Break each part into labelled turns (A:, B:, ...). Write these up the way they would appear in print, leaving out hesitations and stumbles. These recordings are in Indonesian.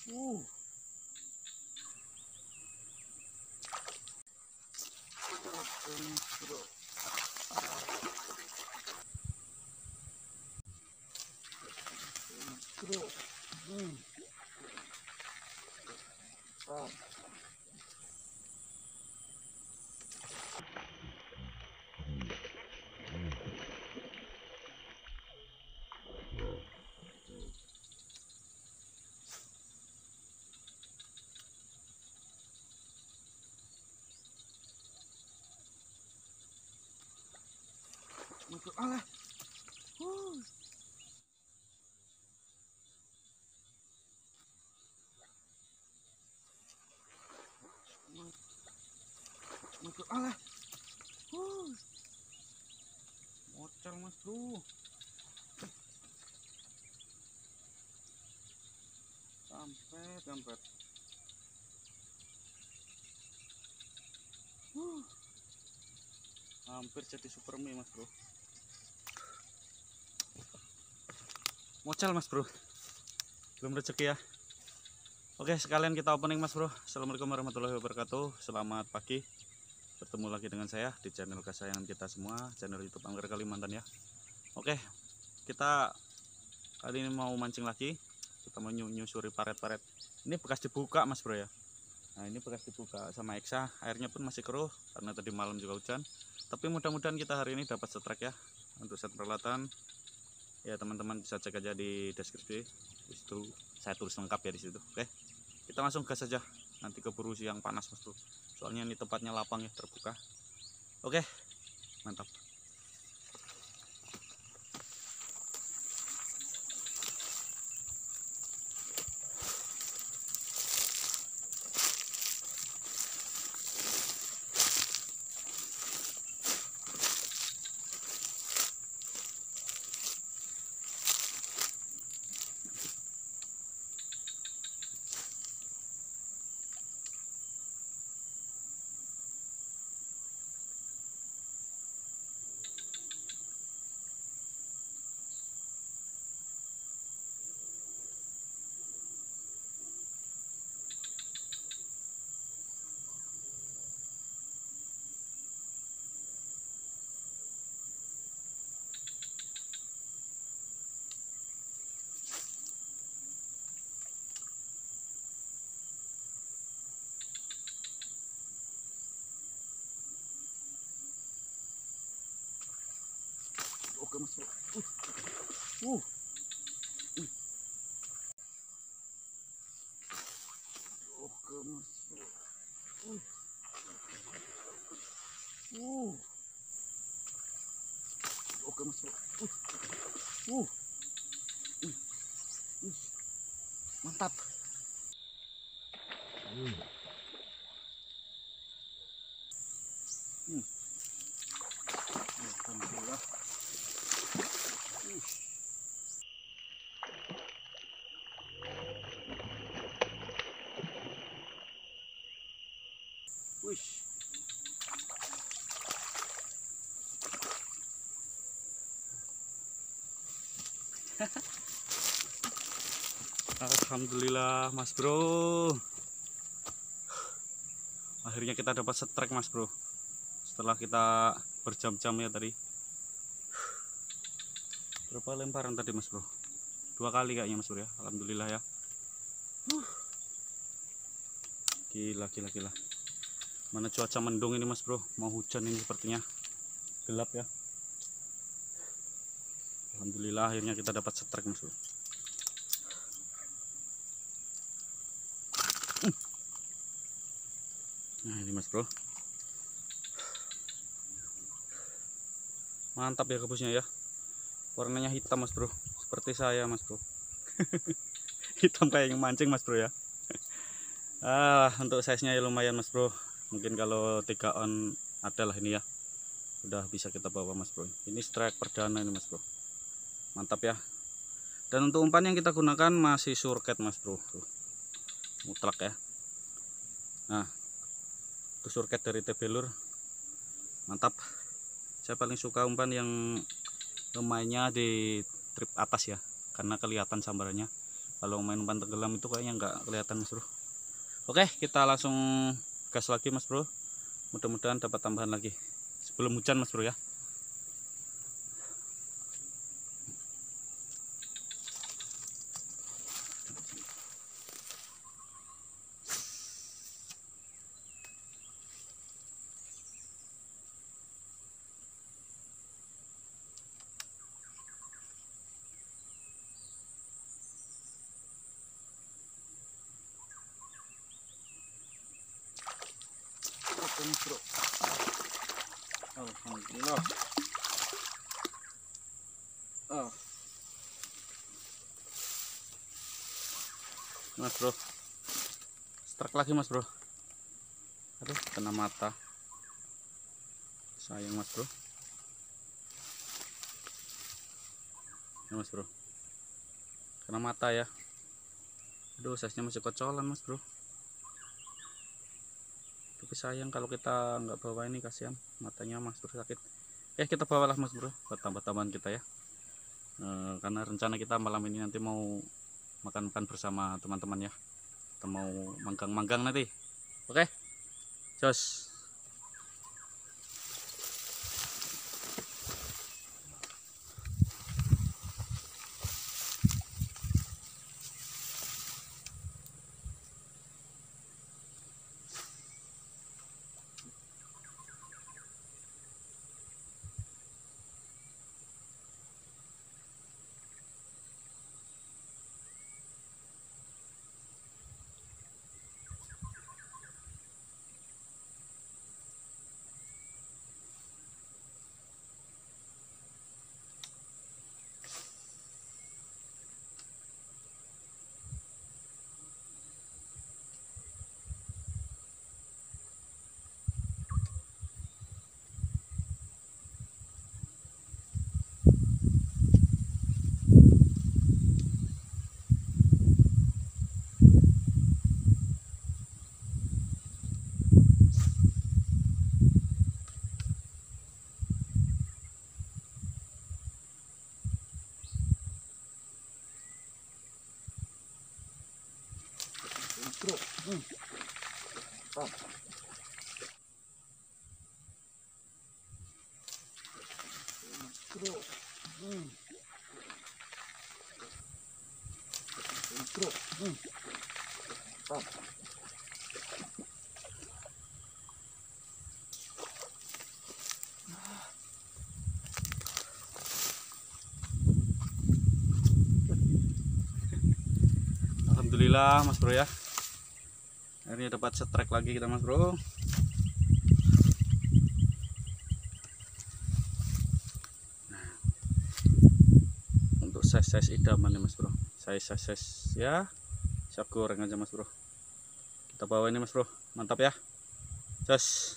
A: Uh. Alah. Alah. Mocel mas bro. Kampret. Hampir jadi super mie mas bro. Mocel mas bro. Belum rezeki ya. Oke, sekalian kita opening mas bro. Assalamualaikum warahmatullahi wabarakatuh. Selamat pagi. Bertemu lagi dengan saya di channel kesayangan kita semua, channel YouTube Angger Kalimantan ya. Oke, kita kali ini mau mancing lagi. Kita mau nyusuri paret-paret. Ini bekas dibuka mas bro ya. Nah ini bekas dibuka sama Eksa. Airnya pun masih keruh karena tadi malam juga hujan. Tapi mudah-mudahan kita hari ini dapat strike ya. Untuk set peralatan ya teman-teman bisa cek aja di deskripsi. Itu saya tulis lengkap ya di situ. Oke, kita langsung gas saja. Nanti keburu siang panas mas bro. Soalnya ini tempatnya lapang ya, terbuka. Oke, mantap. Oke mas bro. Oke mas bro. Oke mas bro. Mantap. Alhamdulillah. Wish. Alhamdulillah mas bro. Akhirnya kita dapat strike mas bro. Setelah kita berjam-jam ya tadi. Berapa lemparan tadi mas bro? 2 kali kayaknya mas bro ya. Alhamdulillah ya. Gila. Mana cuaca mendung ini mas bro. Mau hujan ini sepertinya. Gelap ya. Alhamdulillah akhirnya kita dapat strike mas bro. Nah ini mas bro. Mantap ya gabusnya ya. Warnanya hitam mas bro. Seperti saya mas bro. Hitam kayak yang mancing mas bro ya. Untuk size nya ya lumayan mas bro. Mungkin kalau 3 on adalah ini ya. Udah bisa kita bawa mas bro. Ini strike perdana ini mas bro. Mantap ya. Dan untuk umpan yang kita gunakan masih surket mas bro. Mutlak ya. Nah itu surket dari tebelur. Mantap. Saya paling suka umpan yang mainnya di trip atas ya, karena kelihatan sambarannya. Kalau main umpan tenggelam itu kayaknya nggak kelihatan mas bro. Oke, kita langsung gas lagi mas bro. Mudah-mudahan dapat tambahan lagi sebelum hujan mas bro ya. Oke mas bro, alhamdulillah. Mas bro, strike lagi mas bro. Aduh, kena mata, sayang mas bro. Ya mas bro, kena mata ya. Aduh, size-nya masih kocolan mas bro. Tapi sayang kalau kita nggak bawa ini, kasihan matanya mas bro, sakit. Kita bawalah mas bro buat tambah-tambahan kita ya. Karena rencana kita malam ini nanti mau makan-makan bersama teman-teman ya. Kita mau manggang-manggang nanti. Oke, jos. Bro, alhamdulillah mas bro ya. Ini dapat strike lagi kita mas bro. Nah, untuk size idaman ya mas bro, size ya siap goreng aja mas bro. Kita bawa ini mas bro, mantap ya, jos.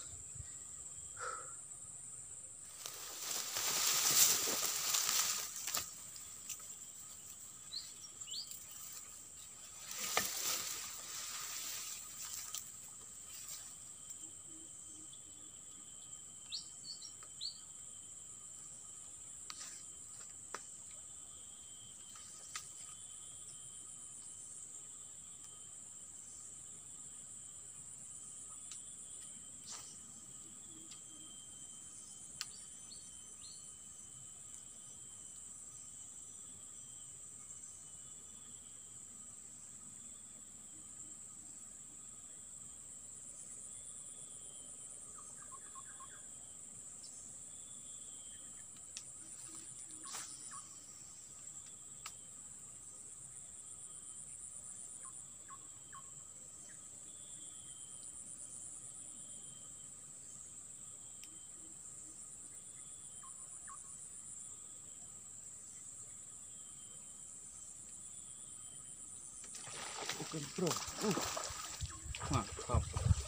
A: Oke bro, mantap.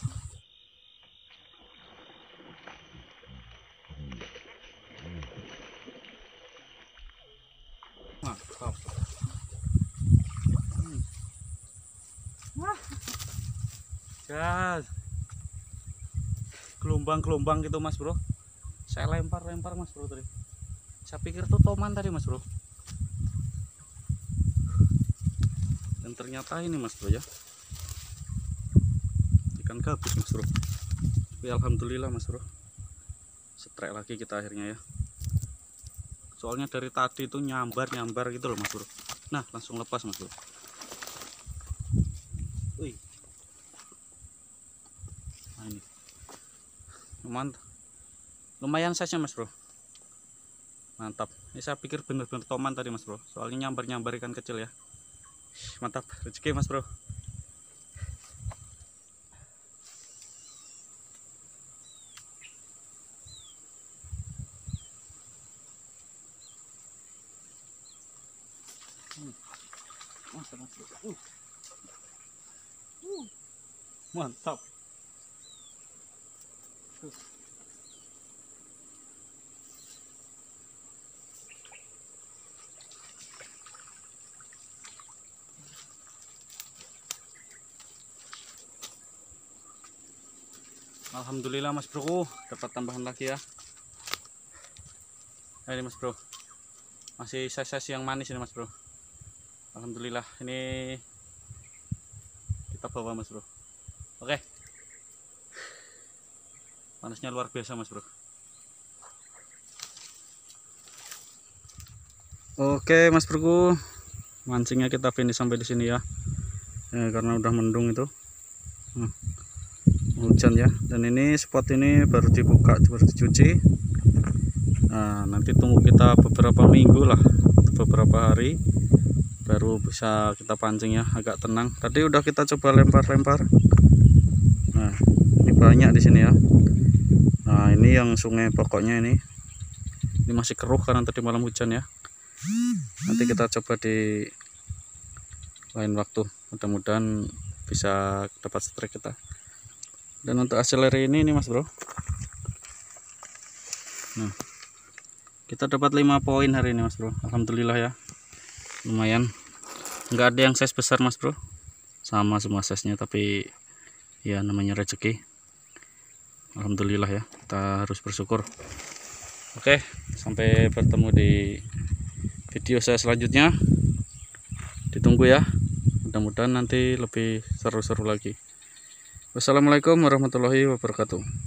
A: Mantap. Wah, gas. Gelombang-gelombang gitu mas bro. Saya lempar mas bro tadi. Saya pikir tuh toman tadi mas bro. Dan ternyata ini mas bro ya, ikan gabus mas bro. Tapi alhamdulillah mas bro, setrek lagi kita akhirnya ya. Soalnya dari tadi itu nyambar gitu loh mas bro. Nah langsung lepas mas bro. Wih. Nah ini lumayan size-nya mas bro, mantap. Ini saya pikir bener-bener toman tadi mas bro, soalnya nyambar ikan kecil ya. Mantap, rezeki mas bro. Mantap. Alhamdulillah mas bro, dapat tambahan lagi ya. Nah, ini mas bro, masih size yang manis ini mas bro. Alhamdulillah, ini kita bawa mas bro. Oke, panasnya luar biasa mas bro. Oke mas bro, mancingnya kita finish sampai di sini ya. Karena udah mendung itu. Hujan ya, dan ini spot ini baru dibuka, baru dicuci. Nah nanti tunggu kita beberapa minggu lah, beberapa hari baru bisa kita pancing ya, agak tenang. Tadi udah kita coba lempar-lempar. Nah ini banyak di sini ya. Nah ini yang sungai pokoknya ini masih keruh karena tadi malam hujan ya. Nanti kita coba di lain waktu, mudah-mudahan bisa dapat strike kita. Dan untuk hasil hari ini mas bro, nah kita dapat 5 poin hari ini mas bro. Alhamdulillah ya, lumayan. Nggak ada yang size besar mas bro, sama semua size nya, tapi ya namanya rezeki. Alhamdulillah ya, kita harus bersyukur. Oke, sampai bertemu di video saya selanjutnya, ditunggu ya, mudah-mudahan nanti lebih seru-seru lagi. Wassalamualaikum warahmatullahi wabarakatuh.